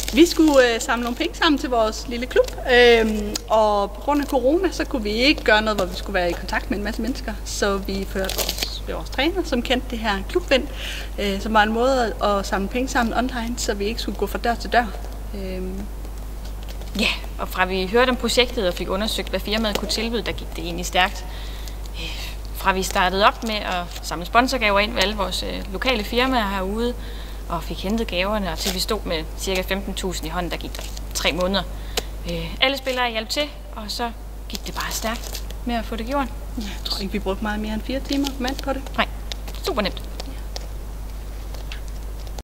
Vi skulle samle nogle penge sammen til vores lille klub, og på grund af corona, så kunne vi ikke gøre noget, hvor vi skulle være i kontakt med en masse mennesker. Så vi førte vores træner, som kendte det her klubven, som var en måde at samle penge sammen online, så vi ikke skulle gå fra dør til dør. Ja, og fra vi hørte om projektet og fik undersøgt, hvad firmaet kunne tilbyde, der gik det egentlig stærkt. Fra vi startede op med at samle sponsorgaver ind ved alle vores lokale firmaer herude, og fik hentet gaverne, og til vi stod med ca. 15.000 i hånden, der gik der 3 måneder. Alle spillere hjalp til, og så gik det bare stærkt med at få det gjort. Jeg tror ikke, vi brugte meget mere end 4 timer på det. Nej, super nemt.